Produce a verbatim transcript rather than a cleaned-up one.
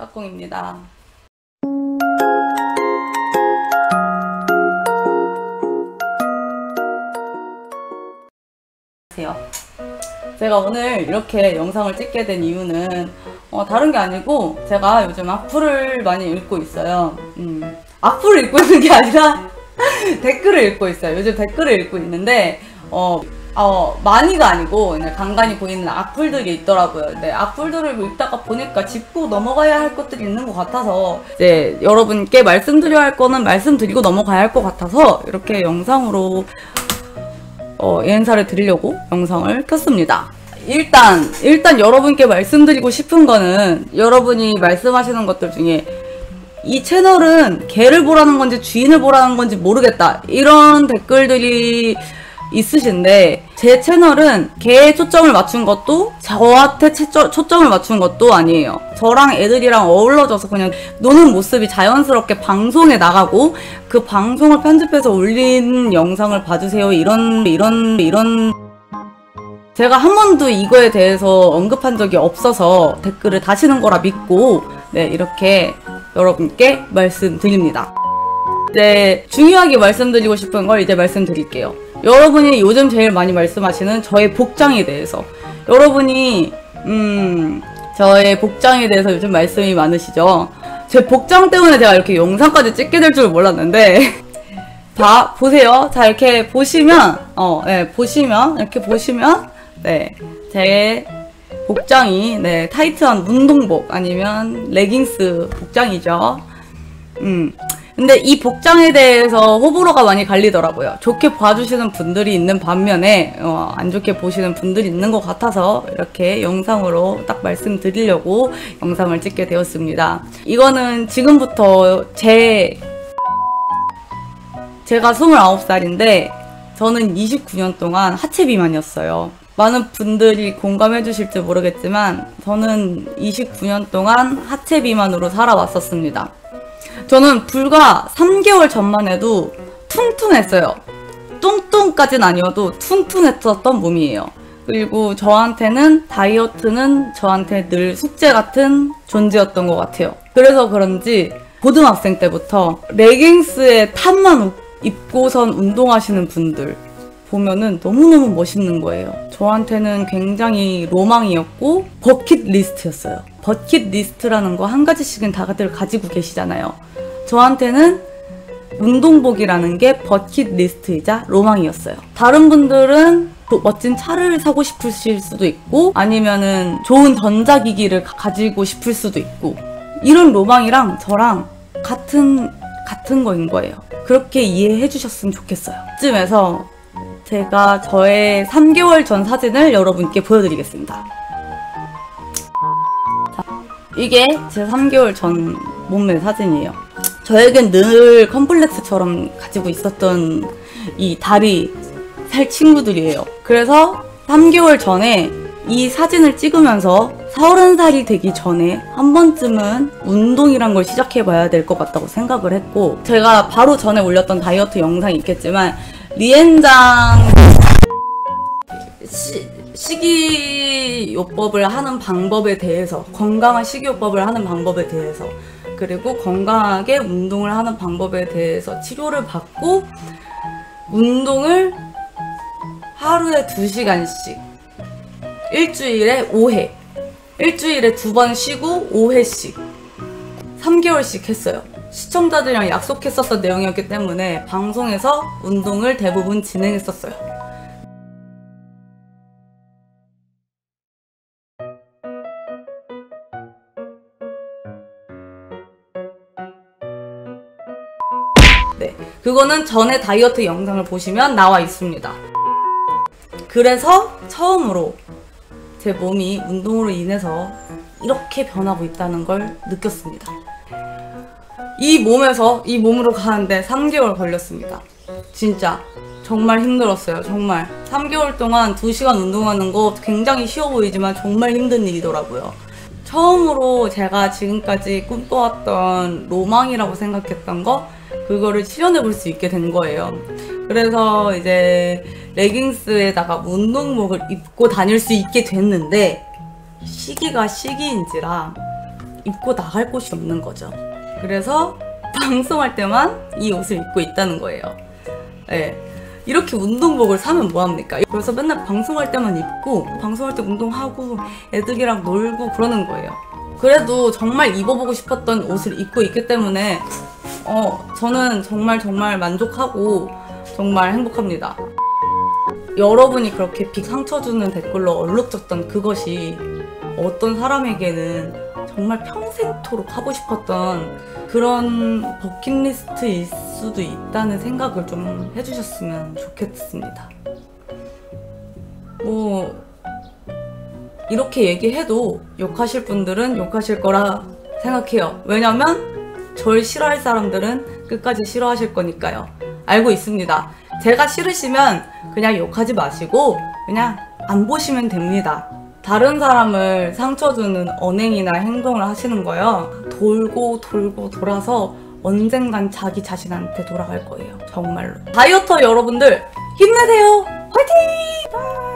까꿍입니다. 제가 오늘 이렇게 영상을 찍게 된 이유는 어, 다른 게 아니고 제가 요즘 악플을 많이 읽고 있어요. 음, 악플을 읽고 있는 게 아니라 댓글을 읽고 있어요. 요즘 댓글을 읽고 있는데 어, 어, 많이가 아니고 그냥 간간히 보이는 악플들이 있더라고요. 근데 악플들을 읽다가 보니까 짚고 넘어가야 할 것들이 있는 것 같아서 이제 여러분께 말씀드려야 할 거는 말씀드리고 넘어가야 할 것 같아서 이렇게 영상으로 어, 인사를 드리려고 영상을 켰습니다. 일단 일단 여러분께 말씀드리고 싶은 거는 여러분이 말씀하시는 것들 중에 이 채널은 개를 보라는 건지 주인을 보라는 건지 모르겠다 이런 댓글들이 있으신데 제 채널은 개에 초점을 맞춘 것도 저한테 채점, 초점을 맞춘 것도 아니에요. 저랑 애들이랑 어울러져서 그냥 노는 모습이 자연스럽게 방송에 나가고 그 방송을 편집해서 올린 영상을 봐주세요 이런 이런 이런 제가 한 번도 이거에 대해서 언급한 적이 없어서 댓글을 다시는 거라 믿고 네 이렇게 여러분께 말씀드립니다. 이제 중요하게 말씀드리고 싶은 걸 이제 말씀드릴게요. 여러분이 요즘 제일 많이 말씀하시는 저의 복장에 대해서 여러분이 음 저의 복장에 대해서 요즘 말씀이 많으시죠. 제 복장 때문에 제가 이렇게 영상까지 찍게 될 줄 몰랐는데 봐 보세요. 자 이렇게 보시면 어 네, 보시면 이렇게 보시면 네 제 복장이 네 타이트한 운동복 아니면 레깅스 복장이죠. 음 근데 이 복장에 대해서 호불호가 많이 갈리더라고요. 좋게 봐주시는 분들이 있는 반면에 어, 안 좋게 보시는 분들이 있는 것 같아서 이렇게 영상으로 딱 말씀드리려고 영상을 찍게 되었습니다. 이거는 지금부터 제 제가 스물아홉 살인데 저는 이십구 년 동안 하체 비만이었어요. 많은 분들이 공감해 주실지 모르겠지만 저는 이십구 년 동안 하체 비만으로 살아왔었습니다. 저는 불과 삼 개월 전만 해도 퉁퉁했어요. 뚱뚱까진 아니어도 퉁퉁했었던 몸이에요. 그리고 저한테는 다이어트는 저한테 늘 숙제 같은 존재였던 것 같아요. 그래서 그런지 고등학생 때부터 레깅스에 탑만 입고선 운동하시는 분들 보면은 너무너무 멋있는 거예요. 저한테는 굉장히 로망이었고 버킷리스트였어요. 버킷리스트라는 거 한 가지씩은 다들 가지고 계시잖아요. 저한테는 운동복이라는 게 버킷리스트이자 로망이었어요. 다른 분들은 멋진 차를 사고 싶으실 수도 있고 아니면은 좋은 전자기기를 가지고 싶을 수도 있고 이런 로망이랑 저랑 같은 같은 거인 거예요. 그렇게 이해해 주셨으면 좋겠어요. 이쯤에서 제가 저의 삼 개월 전 사진을 여러분께 보여드리겠습니다. 자, 이게 제 삼 개월 전 몸매 사진이에요. 저에겐 늘 컴플렉스처럼 가지고 있었던 이 다리 살 친구들이에요. 그래서 삼 개월 전에 이 사진을 찍으면서 서른 살이 되기 전에 한 번쯤은 운동이란 걸 시작해봐야 될 것 같다고 생각을 했고 제가 바로 전에 올렸던 다이어트 영상이 있겠지만 리엔장 시, 식이요법을 하는 방법에 대해서 건강한 식이요법을 하는 방법에 대해서 그리고 건강하게 운동을 하는 방법에 대해서 치료를 받고 운동을 하루에 두 시간씩 일주일에 오 회 일주일에 두 번 쉬고 오 회씩 삼 개월씩 했어요. 시청자들이랑 약속했었던 내용이었기 때문에 방송에서 운동을 대부분 진행했었어요. 네, 그거는 전에 다이어트 영상을 보시면 나와 있습니다. 그래서 처음으로 제 몸이 운동으로 인해서 이렇게 변하고 있다는 걸 느꼈습니다. 이 몸에서 이 몸으로 가는데 삼 개월 걸렸습니다. 진짜 정말 힘들었어요. 정말 삼 개월 동안 두 시간 운동하는 거 굉장히 쉬워 보이지만 정말 힘든 일이더라고요. 처음으로 제가 지금까지 꿈꿔왔던 로망이라고 생각했던 거 그거를 실현해 볼 수 있게 된 거예요. 그래서 이제 레깅스에다가 운동복을 입고 다닐 수 있게 됐는데 시기가 시기인지라 입고 나갈 곳이 없는 거죠. 그래서 방송할 때만 이 옷을 입고 있다는 거예요. 네. 이렇게 운동복을 사면 뭐합니까? 그래서 맨날 방송할 때만 입고 방송할 때 운동하고 애들이랑 놀고 그러는 거예요. 그래도 정말 입어보고 싶었던 옷을 입고 있기 때문에 어 저는 정말 정말 만족하고 정말 행복합니다. 여러분이 그렇게 빅 상처 주는 댓글로 얼룩졌던 그것이 어떤 사람에게는 정말 평생토록 하고 싶었던 그런 버킷리스트일 수도 있다는 생각을 좀 해주셨으면 좋겠습니다. 뭐 이렇게 얘기해도 욕하실 분들은 욕하실 거라 생각해요. 왜냐면 절 싫어할 사람들은 끝까지 싫어하실 거니까요. 알고 있습니다. 제가 싫으시면 그냥 욕하지 마시고 그냥 안 보시면 됩니다. 다른 사람을 상처 주는 언행이나 행동을 하시는 거요. 돌고 돌고 돌아서 언젠간 자기 자신한테 돌아갈 거예요. 정말로. 다이어터 여러분들 힘내세요. 화이팅!